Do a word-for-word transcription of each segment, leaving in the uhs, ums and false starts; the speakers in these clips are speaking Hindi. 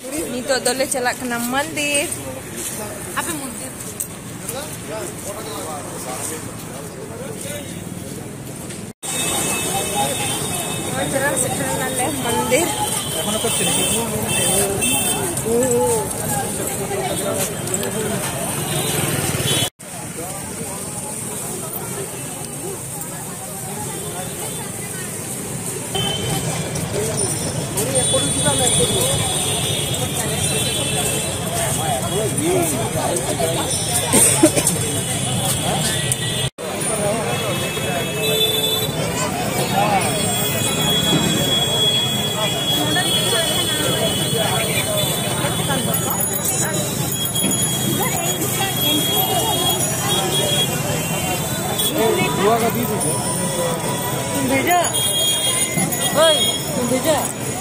Nito dole chalak kena mandir. Apa mandir? Sekarang sekarang nale mandir. भेजा ओए भेजा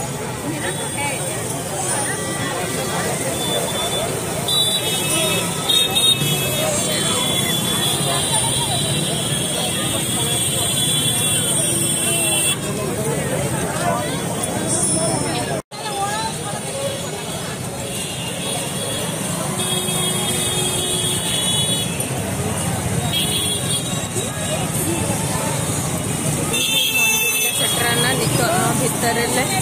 भीतर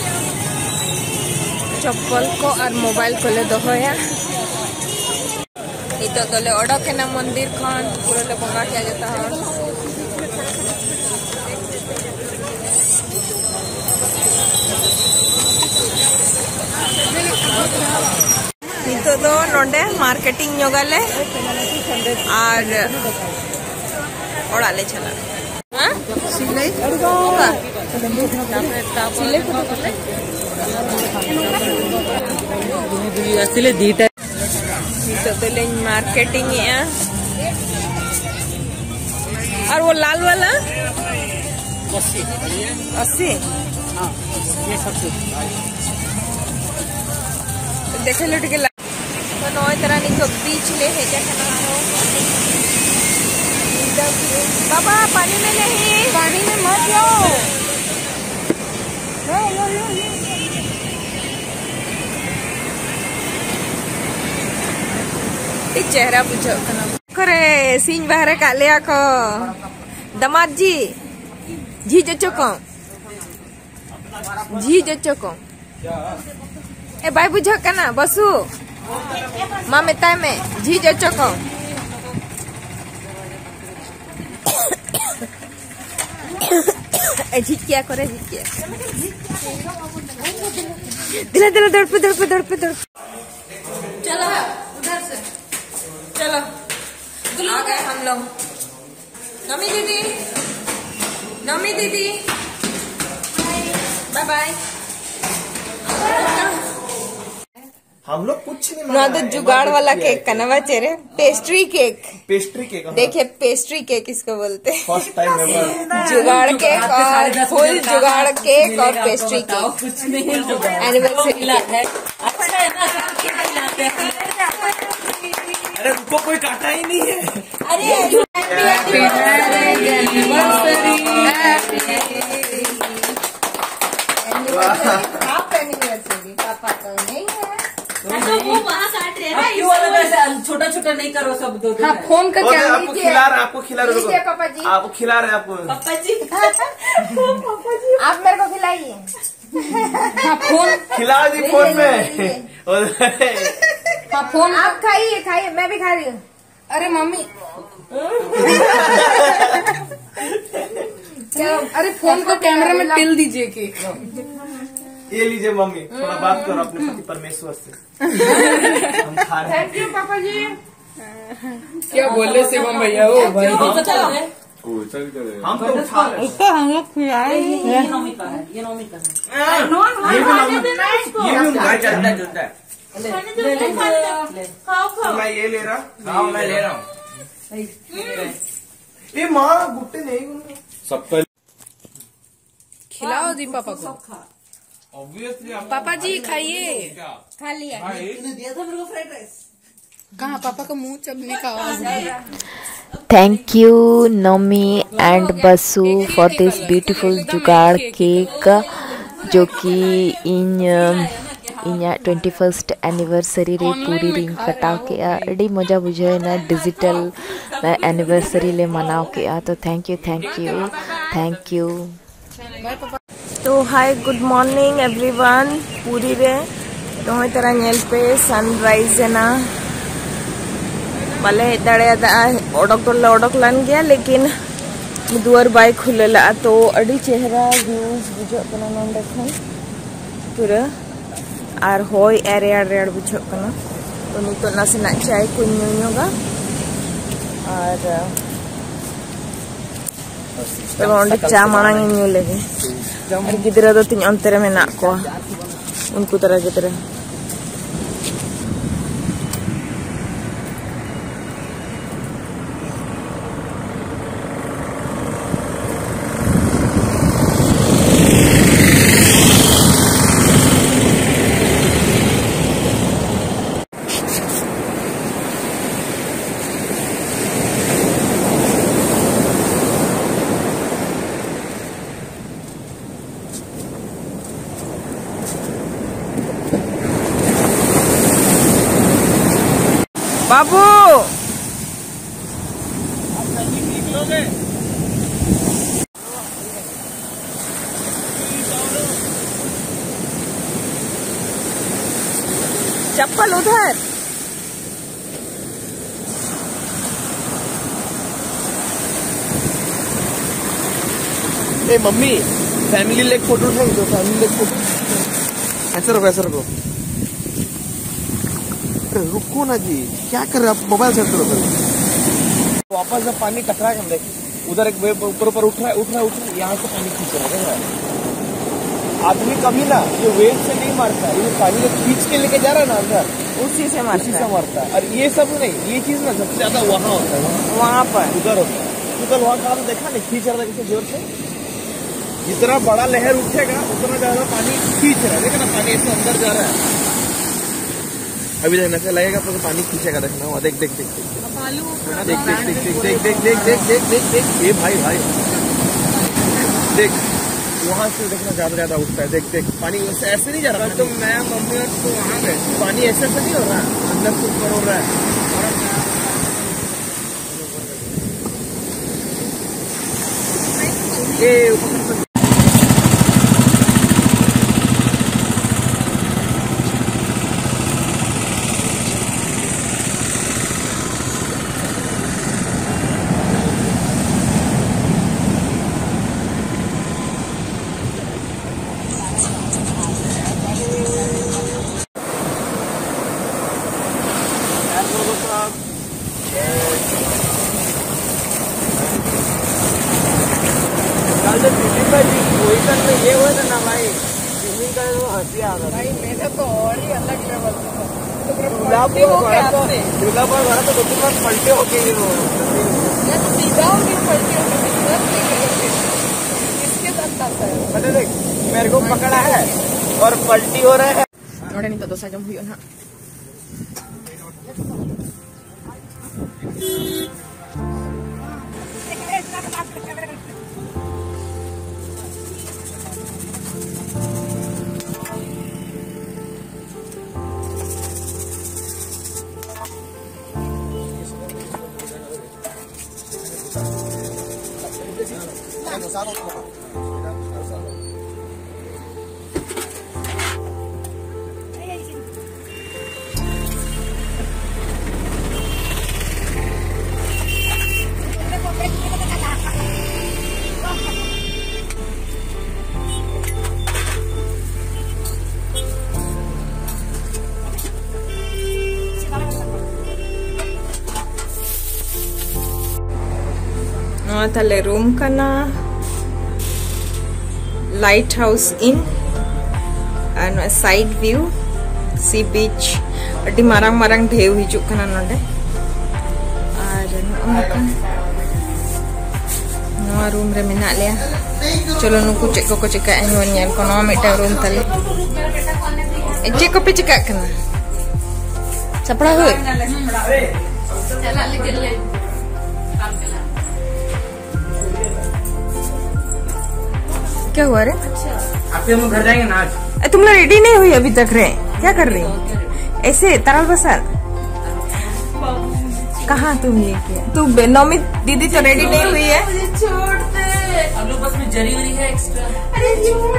चप्पल को और मोबाइल को ले दोया नितो दले ओडकेना मंदिर खान पूरा ले बंगा किया जाता है नितो दो नोंडे मार्केटिंग योगाले और ओडाले चला हां सिलाई होगा सिलाई को बोले असले दीटा तो दले मार्केटिंग है और वो लाल वाला अस्सी अस्सी हां ये सब देखे लुट के तो नोय तरह नि तो बीच ले है क्या खाना बाबा पानी में नहीं पानी में मत जाओ चेहरा बुझो करे सीन बाहर काले आको दमाद जी जी जचको जी जचको ए भाई बुझो कना बसु माँ मेता में जी जचको झिक क्या करे झिक क्या दिला दिला दड़पे दड़पे दड़पे दड़पे चलो उधर से चलो आ गए हम लोग नमी दीदी नमी दीदी बाय बाय हम लोग कुछ नहीं ना तो जुगाड़ वाला केक का नवा चेहरे पेस्ट्री केक पेस्ट्री केक देखिए पेस्ट्री केक इसको बोलते हैं फर्स्ट टाइम एवर जुगाड़ केक और फुल जुगाड़ केक और पेस्ट्री केक कुछ नहीं एनिवर्सरी है अच्छा है ना खिलाते हैं अरे उनको कोई काटा ही नहीं है अरे हैप्पी एनिवर्सरी आप एनिवर्सरी पापा तो नहीं है तो वो वहाँ काट रहे हैं क्यों वाला वैसे छोटा छोटा नहीं करो सब दो हाँ फोन का क्या आपको खिला रहे आपको खिला रहे लीजिए पापा जी आपको खिला रहे आपको पापा जी आप मेरे को खिलाइए हाँ फोन खिला दी फोन में हाँ फोन आप खाइए खाइए मैं भी खा रही हूँ अरे मम्मी अरे फोन को कैमरा में टिल दीजिए कि ये लीजिए मम्मी थोड़ा बात करो अपने पति परमेश्वर से हम खा रहे हैं थैंक यू पापा जी क्या बोले शिवम भैया ओ भाई हम तो उठा रहे उसको हम लोग खिलाए ये नौमी का है ये नौमी का है ये भी उनका चलता है चलता है मैं ये ले रहा हाँ मैं ले रहा हूँ ये माँ गुट्टे नहीं सबका खिलाओ जी पापा को ऑब्वियसली पापा जी खाइए खा लिया दिया था मेरे को फ्राइड राइस कहाँ पापा का मुंह चबने का आवाज है Thank you Nomi and Basu for this beautiful जुगाड़ केक जो कि इन इन्या ट्वेंटी फर्स्ट एनिवर्सरी रे पूरी रिंग कटाव के अड़ी मजा बुझे ना डिजिटल एनिवर्सरी ले मनाव के तो thank you thank you thank you. तो हाय गुड मॉर्निंग एवरीवन पूरी रे तो तरह नेल पे सनराइज है ना बाले दड़े ओडक तो ओडक लान गया लेकिन दुआर बाय खुलेला तो अड़ी चेहरा व्यूज बुझो कना नंदे खन पूरा और होय एरिया रेड बुझो कना तो नितो नासेना चाय को न्यूगा और तो ओंडे चा मांग न्यू लेगे और गिदरा दो तीन अंतर में ना को उनको तरह गिदरा बाबू चप्पल उधर ए मम्मी फैमिली लेक फोटो उठाएंगे तो फैमिली लेक फोटो ऐसा रखो ऐसा रखो। रुको ना जी क्या कर रहे आप मोबाइल से करो वापस जब पानी टकरा के देखिए उधर एक वेव ऊपर ऊपर उठ रहा है उठ रहा है उठ रहा है यहाँ से पानी खींच रहा है। आदमी कभी ना ये वेव से नहीं मारता ये पानी को खींच के लेके जा रहा है ना अंदर उसी से मारता उसी से मारता है। और ये सब नहीं ये चीज ना सबसे ज्यादा वहाँ होता है वहाँ पर उधर होता है उधर वहाँ का देखा नहीं खींच रहा था किसी जोर से जितना बड़ा लहर उठेगा उतना ज्यादा पानी खींच रहा है देखा ना पानी ऐसे अंदर जा रहा है। अभी देखना ऐसा लगेगा तो पानी खींचेगा देखना देख देख देख देख देख देख देख देख देख देख देख देख देख देख ये भाई भाई देख वहाँ से देखना ज्यादा ज्यादा उठता है देख देख पानी ऐसे नहीं जा रहा तो मैं मम्मी तो वहाँ गए पानी ऐसे ऐसे नहीं हो रहा है अंदर से ऊपर हो रहा है ये ये हुआ था ना भाई स्विमिंग का तो हंसी आ गया भाई मेरा तो और ही अलग लेवल था दूल्हा पर भरा तो दो तीन बार पलटे हो गए सीधा हो गया पलटे हो गए किसके साथ है देख मेरे को पकड़ा है और पलटी हो रहा है नोड़े नहीं तो दोसा जम हुई ना तले रूम कना लाइट हाउस इन और साइड व्यू सी बीच अड्डी मारंग मारंग ढेव हिजुक कना नोडे और नवा रूम रे मेना लिया चलो नुकु चेक को चिका एन ᱧᱮᱞ को नवा मिटा रूम तले चेक को पे चिका कना सपड़ा हुए चला ले ले क्या हुआ रे? आप हम घर जाएंगे ना आज। तुम लोग रेडी नहीं हुई अभी तक रे? क्या कर रही हो? ऐसे तरल बसर कहाँ तुम ये किया? तू नौमी दीदी तो रेडी नहीं हुई है। छोड़ दे, हम लोग बस में जरी वरी है एक्स्ट्रा। अरे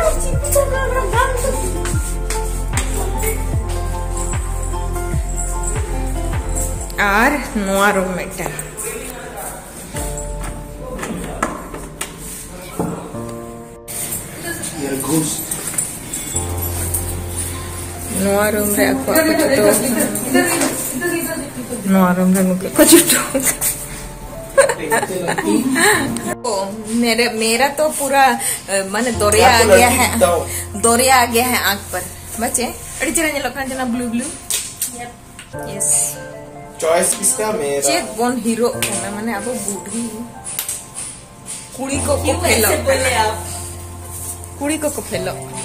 और नुआ रूममेट नुआ रूम रे अको नुआ रूम रे मुके कुछ मेरे मेरा तो पूरा माने दौरिया आ गया है, दौरिया आ गया है आंख पर बच्चे। अड़ी चिरंज लोकन जना ब्लू ब्लू यस चॉइस किसका? मेरा। चेक बोन हीरो ना माने अब बूढ़ी कुड़ी को को फेलो, बोले आप कुड़ी को को फेलो